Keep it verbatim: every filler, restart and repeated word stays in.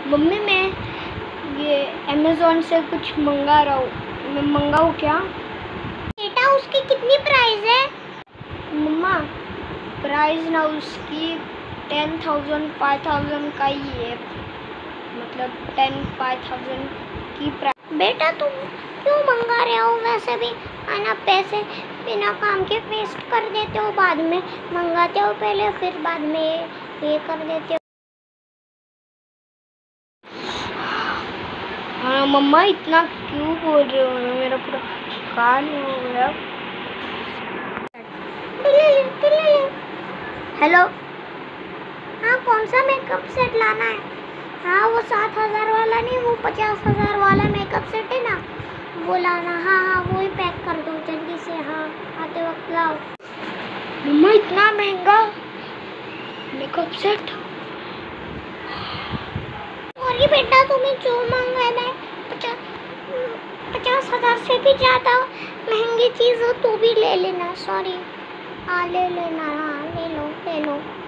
Mummy मैं ये Amazon से कुछ मंगा रहा हूँ, मैं मंगाऊँ क्या? बेटा उसकी कितनी प्राइस है? मम्मा प्राइस ना उसकी टेन थाउजेंड फाइव थाउजेंड का ही है, मतलब टेन फाइव थाउजेंड की प्राइस। बेटा तुम क्यों मंगा रहे हो? वैसे भी आना पैसे बिना काम के वेस्ट कर देते हो, बाद में मंगाते हो पहले फिर बाद में ये कर देते हो। हाँ मम्मा इतना क्यों बोल रहे हो? मेरा पूरा कान हो गया। हेलो, हाँ कौन सा मेकअप सेट लाना है? हाँ वो सात हजार वाला नहीं, वो पचास हजार वाला मेकअप सेट है ना, वो लाना। हाँ हाँ वो ही पैक कर दो जल्दी से। हाँ आते वक्त लाओ। मम्मा इतना महंगा मेकअप सेट? और ये बेटा तुम्हें जो मांगा है पचास पचास हजार से भी ज़्यादा महंगी चीज़ हो तो भी ले लेना। सॉरी, हाँ ले लेना। हाँ ले लो ले लो।